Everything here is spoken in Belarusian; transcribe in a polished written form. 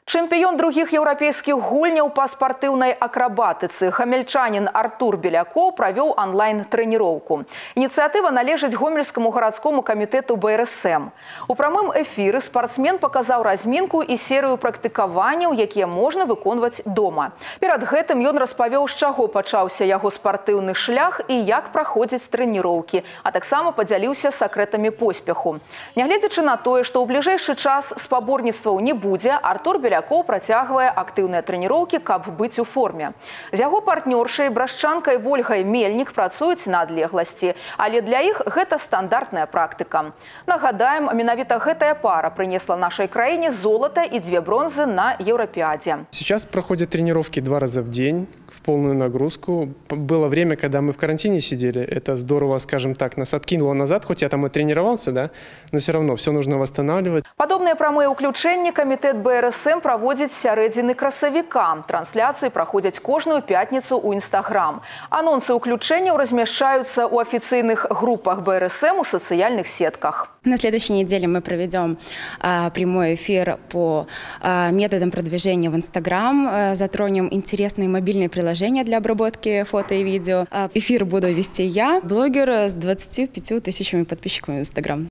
Чэмпіён других еўрапейскіх гульняў па спартыўнай акрабатыцы хамельчанін Артур Белякоў правёў онлайн-трэніроўку. Ініцыятыва належыць гомельскаму гарадскому камітэту БРСМ. У прамым эфіры спартсмен паказаў размінку і серыю практыкаванняў, якія можна выконваць дома. Перад гэтым ён распавёў, з чаго пачаўся яго спартыўны шлях і як праходзяць трэніроўкі, а таксама падзяліўся сакрэтамі поспеху. Нягледзячы на тое, што ў бліжэйшы час спаборніцтваў не будзе, Артур Белякоў працягвае актыўныя трэніроўкі, каб быць у форме. З яго партнёршай, брашчанкай Вольгай Мельнік працуюць на адлегласці, але для іх гэта стандартная практыка. Нагадаем, менавіта гэтая пара прынесла нашай краіне золата і 2 бронзы на Еўрапіадзе. Сейчас проходят тренировки 2 раза в день, в полную нагрузку. Было время, когда мы в карантине сидели. Это здорово, скажем так, нас откинуло назад, хоть я там и тренировался, да, но все равно все нужно восстанавливать. Падобныя прамыя ўключэнні камітэт БРСМ праводзіць з сярэдзіны красавіка. Трансляцыі праходзяць кожную пятніцу ў Інстаграм. Анонсы ўключэнняў размяшчаюцца ў афіцыйных группах БРСМ у социальных сетках. На следующей неделе мы проведем прямой эфир по методам продвижения в Инстаграм. Затронем интересные мобильные приложения для обработки фото и видео. Эфир буду вести я, блогер с 25 тысячами подписчиками в Инстаграм.